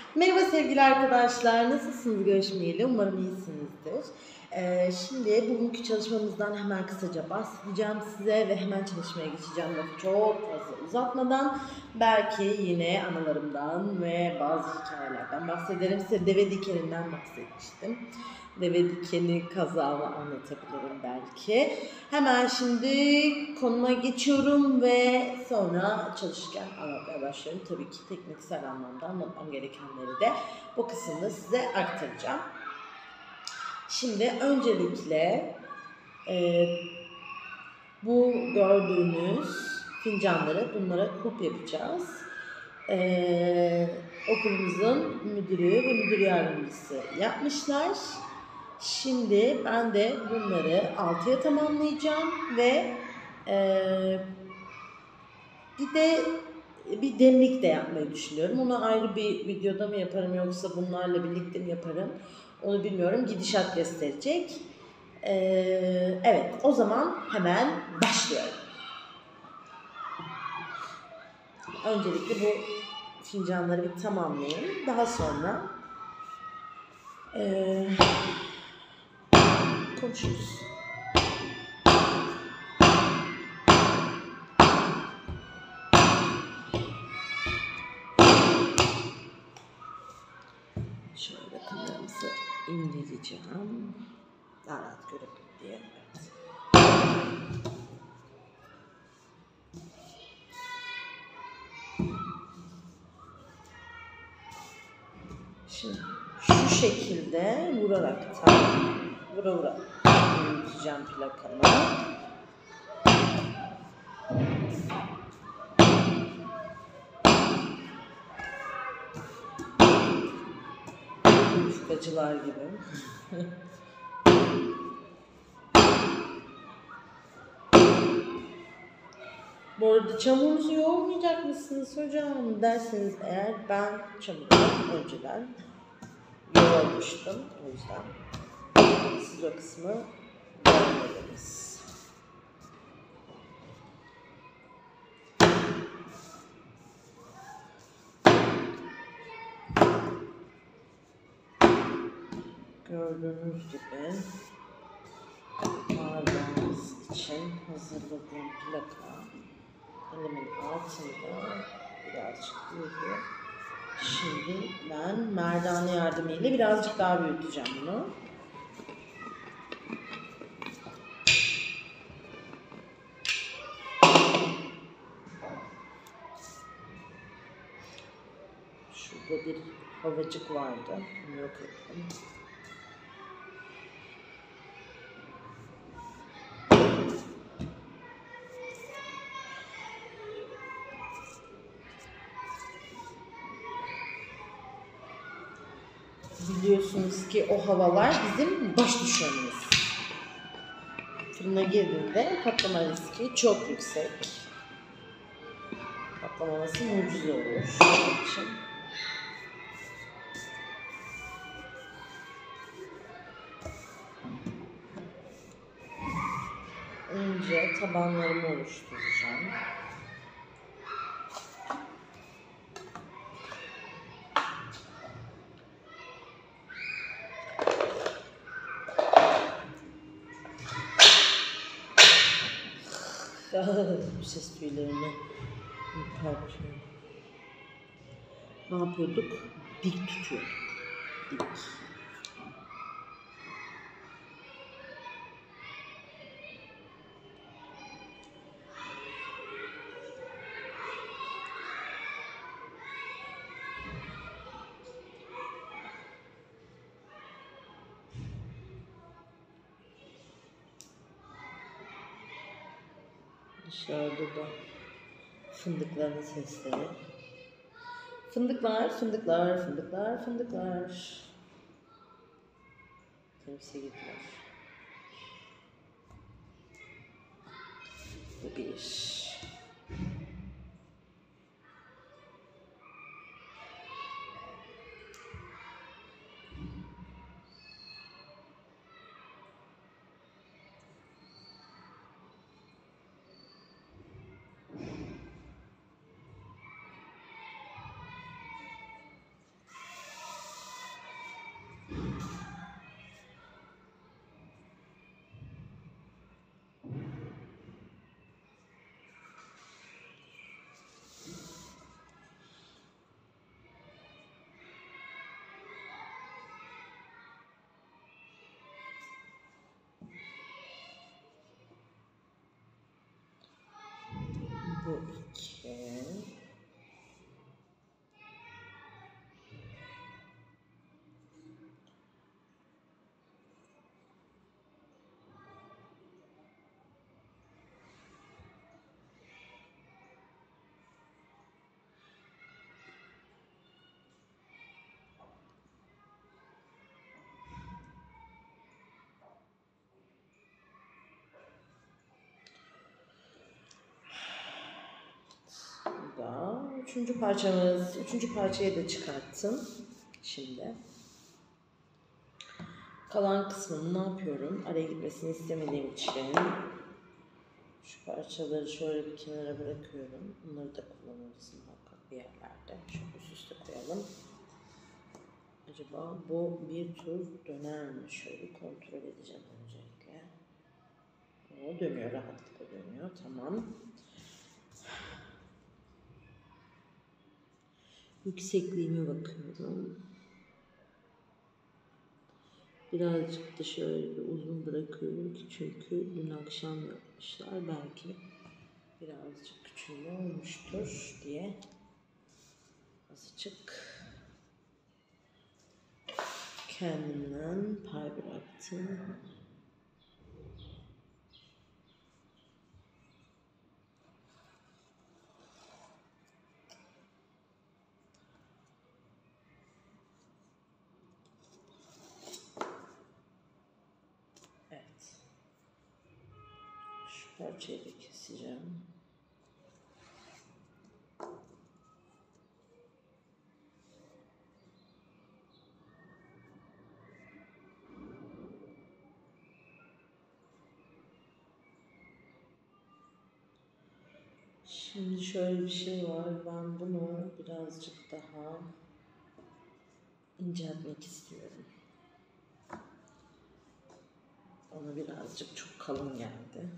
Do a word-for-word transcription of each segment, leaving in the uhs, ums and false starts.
Merhaba sevgili arkadaşlar, nasılsınız görüşmeyeli? Umarım iyisinizdir. Ee, şimdi bugünkü çalışmamızdan hemen kısaca bahsedeceğim size ve hemen çalışmaya geçeceğim. Lafı çok fazla uzatmadan belki yine anılarımdan ve bazı hikayelerden bahsederim. Size deve dikeninden bahsetmiştim. Deve dikeni kazamı anlatabilirim belki. Hemen şimdi konuma geçiyorum ve sonra çalışırken anlatmaya başlıyorum. Tabii ki tekniksel anlamda anlatmam gerekenleri de bu kısımda size aktaracağım. Şimdi öncelikle e, bu gördüğünüz fincanları, bunlara kulp yapacağız. E, okulumuzun müdürü ve müdür yardımcısı yapmışlar. Şimdi ben de bunları altıya tamamlayacağım ve e, bir de bir demlik de yapmayı düşünüyorum. Onu ayrı bir videoda mı yaparım yoksa bunlarla birlikte mi yaparım onu bilmiyorum. Gidişat gösterecek. E, evet, o zaman hemen başlıyorum. Öncelikle bu fincanları bir tamamlayayım. Daha sonra e, konuşuruz. Şöyle kameramızı indireceğim. Daha rahat görelim diye. Evet. Şimdi şu şekilde vurarak tam vura vura yürüteceğim plakamı. Ufkacılar gibi. Bu arada çamurunuzu yoğurmayacak mısınız hocam derseniz eğer ben çamuru önceden yoğurmuştum. O yüzden siz o kısmı görmediniz. Gördüğünüz gibi bardağımız için hazırladığım plaka elimin altında birazcık büyüyor. Şimdi ben merdane yardımıyla birazcık daha büyüteceğim bunu. Şurada bir havacık vardı. Bunu yok ettim. Biliyorsunuz ki o havalar bizim baş düşmanımız. Fırına girdiğinde patlama riski çok yüksek. Patlamaması mucize olur. Onun için. Önce tabanlarımı oluşturacağım. Bu ses tüylerini ürpertiyor. Ne yapıyorduk? Dik tutuyorduk. Dik. Dışarıda da fındıkların sesleri. Fındıklar, fındıklar, fındıklar, fındıklar. Temsil gidiyor. Bu bir. Bu iki. Da üçüncü parçamız. Üçüncü parçayı da çıkarttım. Şimdi kalan kısmını ne yapıyorum? Araya gitmesini istemediğim için şu parçaları şöyle bir kenara bırakıyorum. Bunları da kullanırız muhakkak bir yerlerde. Şöyle üst üste koyalım. Acaba bu bir tur döner mi? Şöyle bir kontrol edeceğim öncelikle. O dönüyor, rahatlıkla dönüyor. Tamam. Yüksekliğime bakıyorum. Birazcık da şöyle bir uzun bırakıyorum ki çünkü dün akşam yapmışlar. Belki birazcık küçülme olmuştur diye azıcık kendimden pay bıraktım. Evet. Şu parçayı da keseceğim. Şimdi şöyle bir şey var. Ben bunu birazcık daha inceltmek istiyorum. Ona birazcık çok kalın geldi.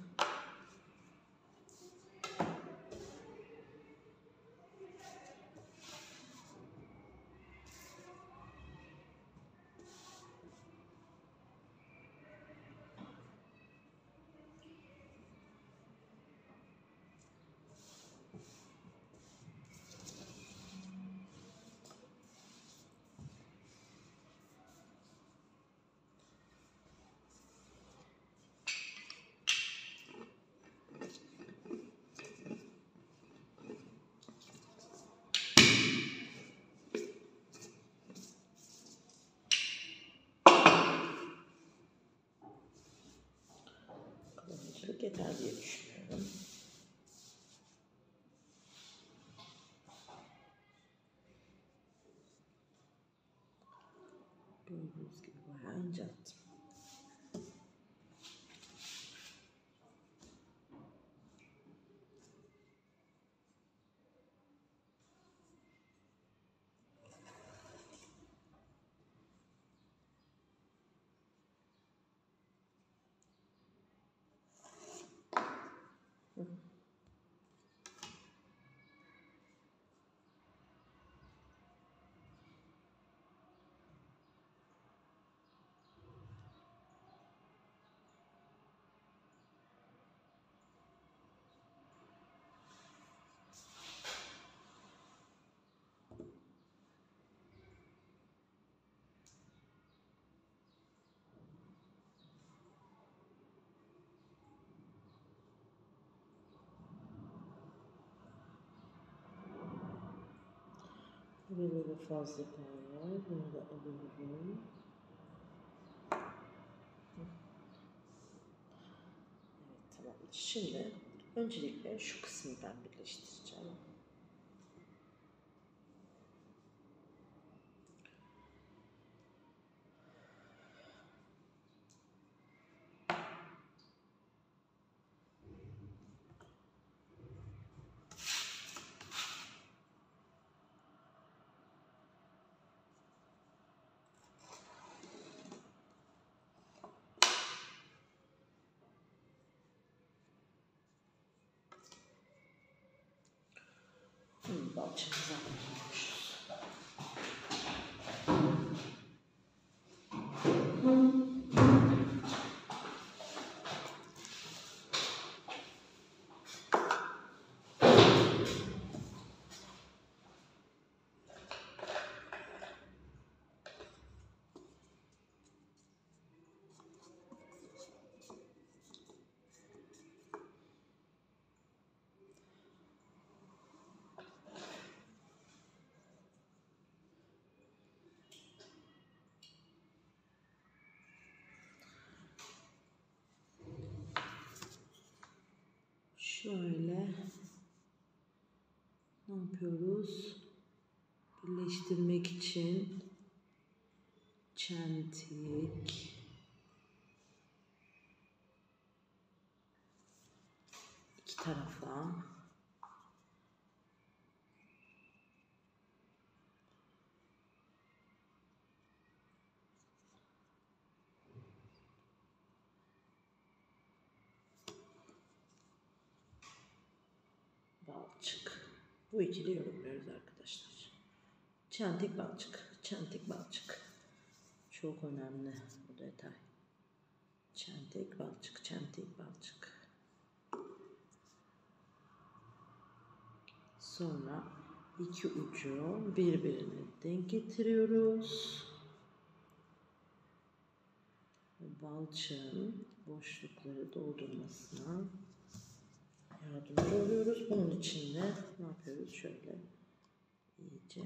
Kalınlık yeter diye düşünüyorum. Gördüğünüz gibi bayağı incelttim. Burada da fazla pay var. Bunu da alıyorum. Evet, tamamdır. Şimdi öncelikle şu kısmı ben birleştireceğim. Hmm, balçamızı alıyormuşuz. yapıyoruz? Birleştirmek için çentik, iki tarafa balçık. Bu ikili yorumluyoruz arkadaşlar. Çentik balçık, çentik balçık. Çok önemli bu detay. Çentik balçık, çentik balçık. Sonra iki ucu birbirine denk getiriyoruz. Balçığın boşlukları doldurmasına yardımcı oluyoruz. Bunun için de ne yapıyoruz? Şöyle iyice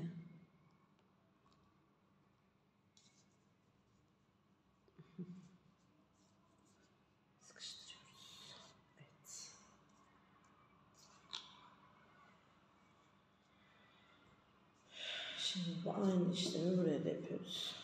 sıkıştırıyoruz. Evet. Şimdi bu aynı işlemi buraya da yapıyoruz.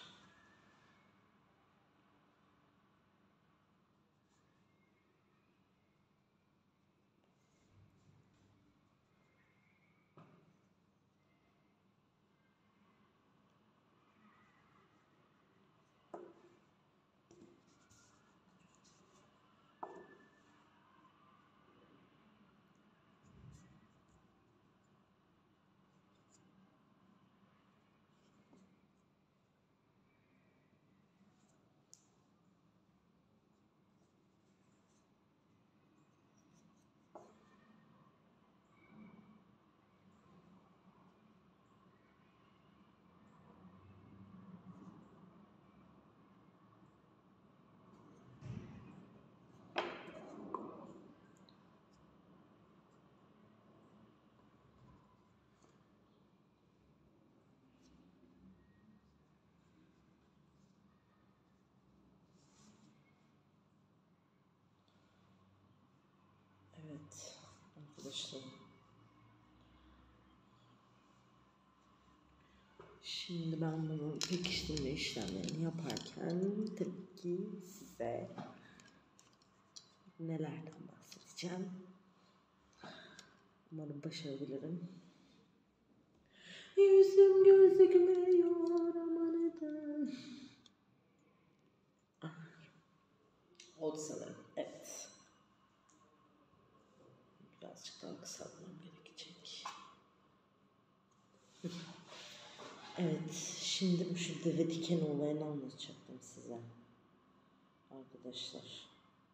Evet arkadaşlar. Şimdi ben bunu pekiştirme işlemlerini yaparken tabii ki size nelerden bahsedeceğim. Umarım başarabilirim. Yüzüm gözükmüyor ama neden? Oldu sanırım. Evet. Birazcık daha kısaltmam gerekecek. Evet. Şimdi bu şu deve diken olayını anlatacaktım size. Arkadaşlar.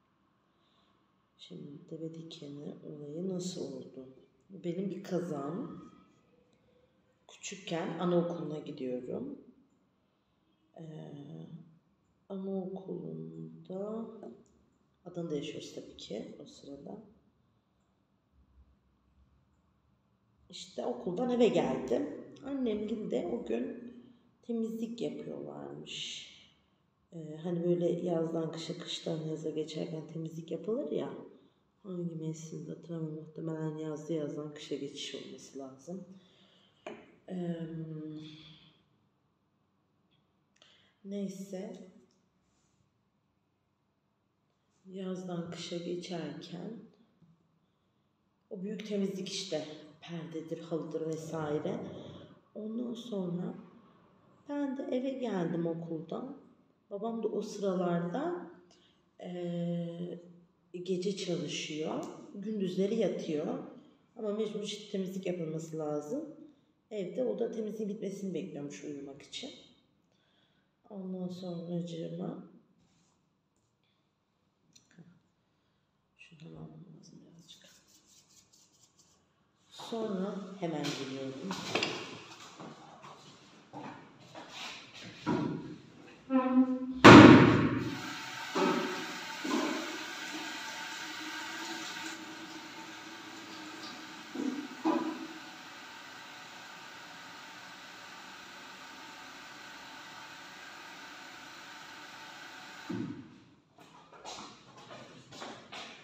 Şimdi deve dikeni olayı nasıl oldu? Benim bir kazam. Küçükken anaokuluna gidiyorum. Ee, anaokulunda Adana'da yaşıyoruz tabii ki o sırada. İşte okuldan eve geldim. Annem de o gün temizlik yapıyorlarmış. Ee, hani böyle yazdan kışa, kıştan yaza geçerken temizlik yapılır ya. Hangi mevsimde hatırlamıyorum. Muhtemelen yazdı yazdan kışa geçiş olması lazım. Ee, neyse. Yazdan kışa geçerken o büyük temizlik işte. Perdedir, halıdır vesaire. Ondan sonra ben de eve geldim okuldan. Babam da o sıralarda ee, gece çalışıyor. Gündüzleri yatıyor. Ama mecbur işte temizlik yapılması lazım. Evde o da temizliğin bitmesini bekliyormuş uyumak için. Ondan sonra cırma. Şuradan almam lazım birazcık. Sonra hemen geliyorum.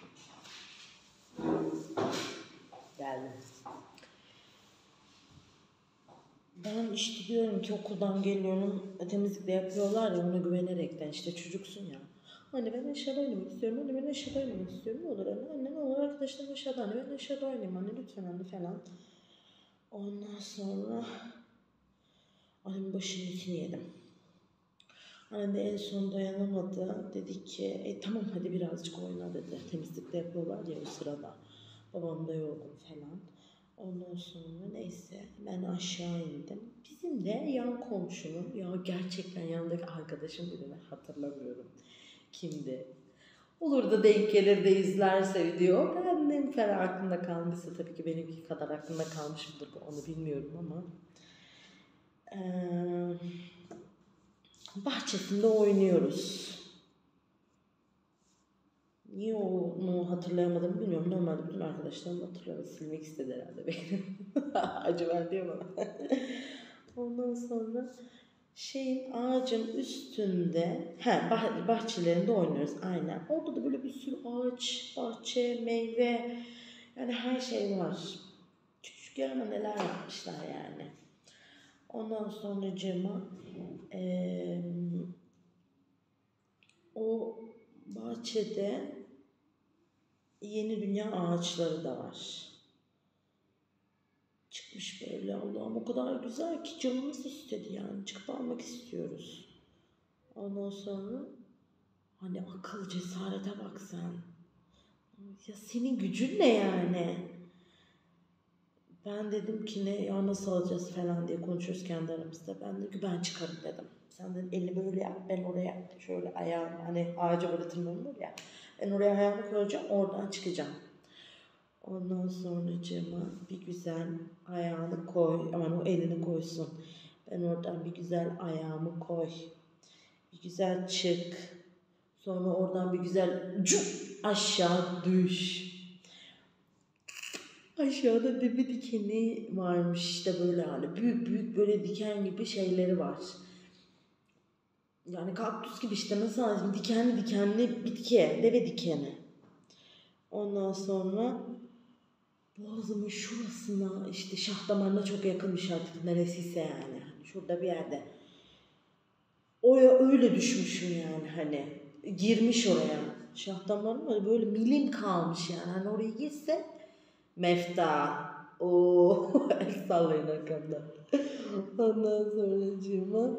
Geldim. Ben işte diyorum ki okuldan geliyorum, temizlikle yapıyorlar ya, ona güvenerekten, işte çocuksun ya. Anne ben aşağıda oynamak istiyorum, anne ben aşağıda oynamak istiyorum, ne olur anne, anne ne olur arkadaşlarım aşağıda, anne ben aşağıda oynayayım anne lütfen anne falan. Ondan sonra annemin başının içini yedim. Annem de en son dayanamadı, dedi ki e, tamam hadi birazcık oyna dedi. Temizlikle yapıyorlar ya o sırada. Babam da yorgun falan. Ondan sonra neyse ben aşağı indim. Bizim de yan komşunun, ya gerçekten yanındaki arkadaşım birini hatırlamıyorum. Kimdi? Olur da denk gelir de izlerse video. Benim falan aklımda kalmışsa tabii ki benimki kadar aklımda kalmış mıdır onu bilmiyorum ama. Ee, bahçesinde oynuyoruz. Niye onu hatırlayamadım bilmiyorum. Normalde bütün arkadaşlarım hatırlıyor. Silmek istedi herhalde beni. Acı verdi ya bana. Ondan sonra şeyin ağacın üstünde, he bah bahçelerinde oynuyoruz aynen. Orada da böyle bir sürü ağaç, bahçe, meyve, yani her şey var. Küçükken ama neler yapmışlar yani. Ondan sonra Cema ee, o bahçede yeni dünya ağaçları da var. Çıkmış böyle, Allah'ım o kadar güzel ki canımız istedi yani. Çıkıp almak istiyoruz. Ondan sonra hani akıl cesarete bak sen. Ya senin gücün ne yani? Ben dedim ki ne ya nasıl alacağız falan diye konuşuyoruz kendi aramızda. Ben dedim ki ben çıkarım dedim. Sen de elini böyle yap, ben oraya şöyle ayağım, hani ağaca böyle tırmanılır ya. Ben oraya ayağımı koyacağım, oradan çıkacağım. Ondan sonra cama bir güzel ayağını koy, aman o elini koysun. Ben oradan bir güzel ayağımı koy. Bir güzel çık. Sonra oradan bir güzel cuk aşağı düş. Aşağıda dibi dikeni varmış işte böyle hani büyük büyük böyle diken gibi şeyleri var. Yani kaktüs gibi işte nasıl anlatayım, dikenli dikenli bitki, deve dikeni. Ondan sonra boğazımın şurasına işte şah damarına çok yakınmış artık neresiyse yani. Hani şurada bir yerde. Oraya öyle düşmüşüm yani hani. Girmiş oraya. Şah damarım böyle milim kalmış yani. Hani oraya girse mefta. Ooo. El sallayın arkamda. Ondan sonra cıma.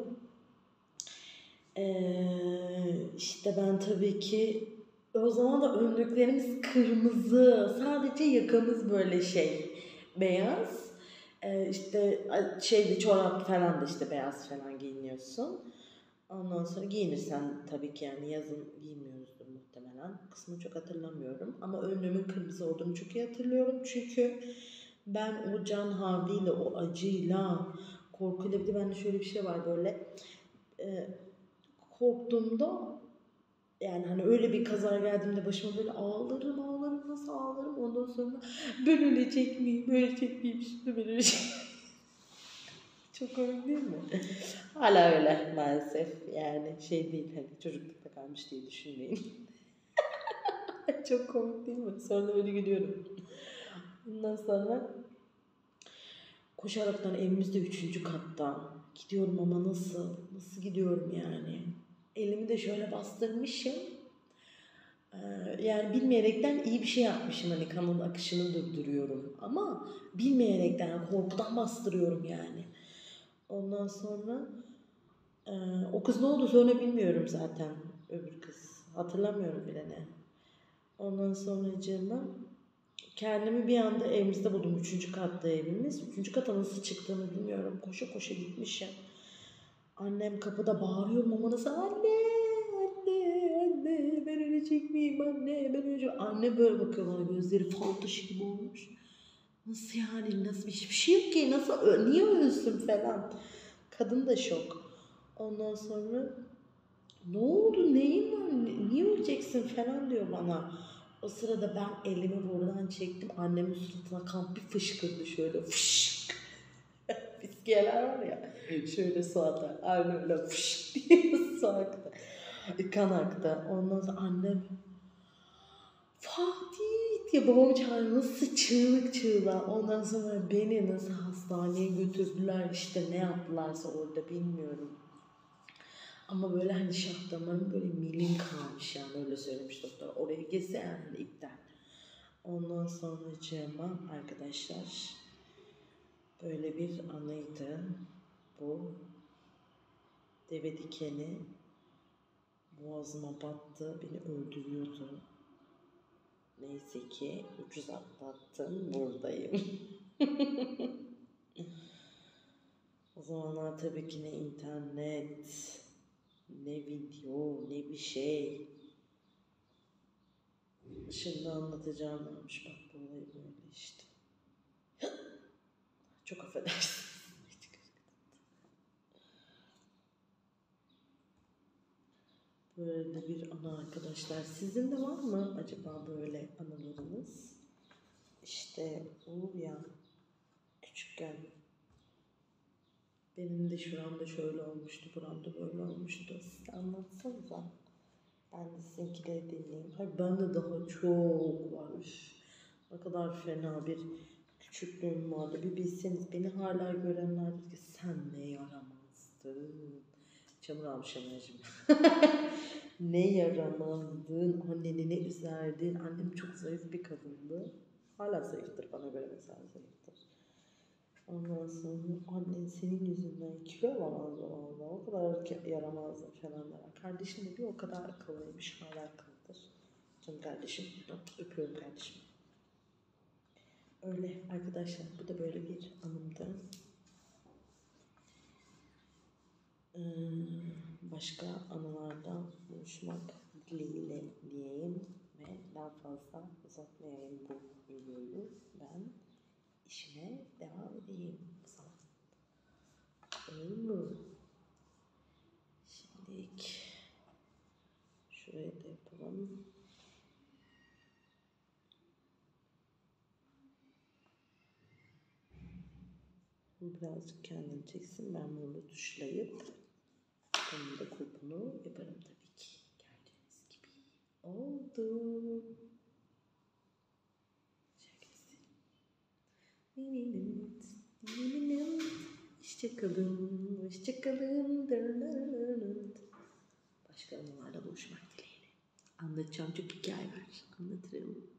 Ee, işte ben tabii ki o zaman da önlüklerimiz kırmızı. Sadece yakamız böyle şey beyaz. Ee, işte şeyde çorap falan da işte beyaz falan giyiniyorsun. Ondan sonra giyinirsen tabii ki yani yazın giymiyoruzdur muhtemelen. Kısmını çok hatırlamıyorum. Ama önlüğümün kırmızı olduğunu çok iyi hatırlıyorum. Çünkü ben o can havliyle, o acıyla, korkuyla, bir de bende şöyle bir şey var böyle. E, korktuğumda yani hani öyle bir kaza geldiğimde başıma böyle ağlarım ağlarım nasıl ağlarım, ondan sonra ben ölecek miyim ölecek miyim şimdi ben ölecek çok komik değil mi? Hala öyle maalesef yani şey değil hani çocuklukta kalmış diye düşünmeyin. Çok komik değil mi? Sonra öyle gülüyorum. Ondan sonra koşaraktan evimizde üçüncü katta gidiyorum ama nasıl nasıl gidiyorum yani. Elimi de şöyle bastırmışım. Ee, yani bilmeyerekten iyi bir şey yapmışım, hani kanın akışını durduruyorum ama bilmeyerekten yani korkudan bastırıyorum yani. Ondan sonra e, o kız ne oldu sonra bilmiyorum zaten, öbür kız hatırlamıyorum bile ne. Ondan sonra canım kendimi bir anda evimizde buldum, üçüncü katta evimiz. Üçüncü kata nasıl çıktığını bilmiyorum, koşa koşa gitmişim. Annem kapıda bağırıyor ama nasıl anne anne anne ben ölecek miyim anne ben ölecek. Anne böyle bakıyor bana, gözleri fal taşı gibi olmuş. Nasıl yani, nasıl hiçbir şey yok ki, nasıl niye ölsün falan. Kadın da şok. Ondan sonra ne oldu neyin var niye öleceksin falan diyor bana. O sırada ben elimi buradan çektim, annemin suratına kan bir fışkırdı şöyle fışk. Fiskiyeler var ya şöyle su atar. Aynı öyle fışk diye su aktı. Kan aktı. Ondan sonra annem Fatih diye babamı çağırıyor. Nasıl çığlık çığlığa. Ondan sonra beni nasıl hastaneye götürdüler, işte ne yaptılarsa orada bilmiyorum. Ama böyle hani şah damarım böyle milim kalmış, yani öyle söylemiş doktor. Oraya gelse yani iptal. Ondan sonracığıma arkadaşlar böyle bir anıydı bu. Deve dikeni boğazıma battı, beni öldürüyordu. Neyse ki ucuz atlattım, buradayım. O zamanlar tabii ki ne internet, ne video, ne bir şey. Şimdi anlatacağım varmış, bak bu olay böyle işte. Çok affedersiniz. Böyle bir anı arkadaşlar. Sizin de var mı acaba böyle anılarınız? İşte olur ya, küçükken benim de şuramda şöyle olmuştu, buramda böyle olmuştu. Size anlatsanıza. Ben de sizinkileri dinleyeyim. Hayır, ben de daha çok var. Üf, ne kadar fena bir küçüklüğüm vardı. Bir bilseniz, beni hala görenler dedi ki sen ne yaramazdın. Çamur almış enerjim. Ne yaramazdın. Anneni ne üzerdin. Annem çok zayıf bir kadındı. Hala zayıftır, bana göre mesela zayıftır. Ondan sonra annen senin yüzünden kilo alamazdı valla. O kadar yaramazdı falan der. Kardeşim de bir o kadar akıllıymış. Hala akıllıdır. Canım kardeşim. Öpüyorum kardeşim. Öyle arkadaşlar. Bu da böyle bir anımdı. Ee, başka anılarda buluşmak dileğiyle diyeyim ve daha fazla uzatmayayım bu videoyu. Ben işime devam edeyim o zaman. Olur mu? Şimdilik şuraya da yapalım. Birazcık kendini çeksin. Ben bunu tuşlayıp onun da kulpunu yaparım tabii ki. Gördüğünüz gibi oldu. Hoşçakalın. Hoşçakalın. Başka anılarla buluşmak dileğiyle. Anlatacağım çok hikaye var. Anlatırım.